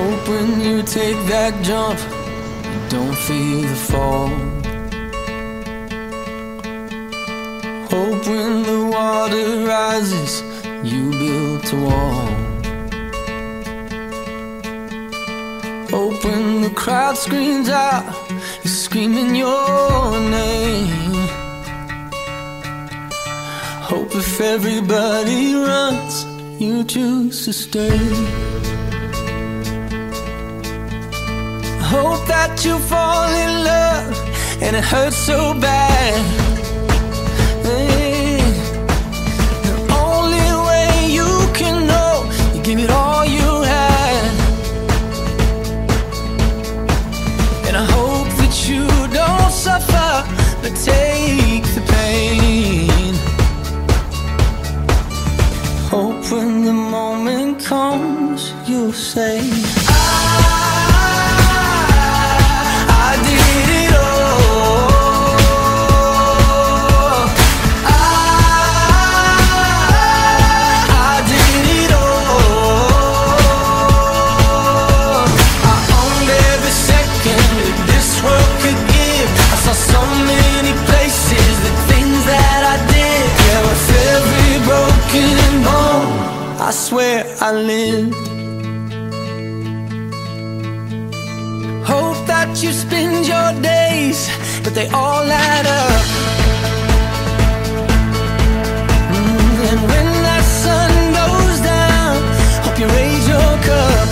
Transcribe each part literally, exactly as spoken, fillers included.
Hope when you take that jump, you don't feel the fall. Hope when the water rises, you built a wall. Hope when the crowd screams out, you're screaming your name. Hope if everybody runs, you choose to stay. Hope that you fall in love and it hurts so bad. Hey, the only way you can know, you give it all you had. And I hope that you don't suffer, but take the pain. Hope when the moment comes, you'll say, I swear I lived. Hope that you spend your days, but they all add up. Mm, and when that sun goes down, hope you raise your cup.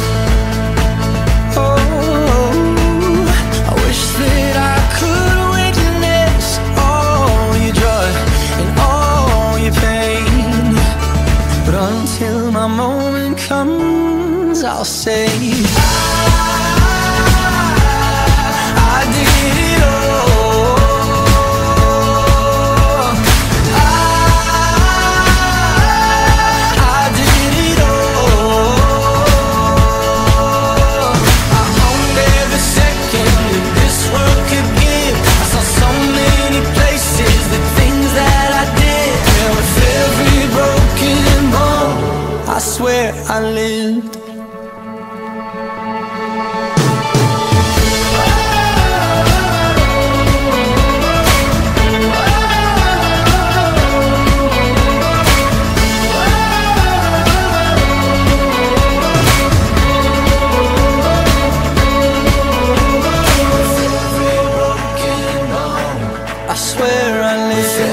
Oh, I wish that I could witness all your joy and all your pain. But until my moment comes, I'll say, I, I did it all. I, I did it all. I owned every second that this world could give. I saw so many places, the things that I did. Yeah, with every broken bone, I swear I lived. I swear I lived.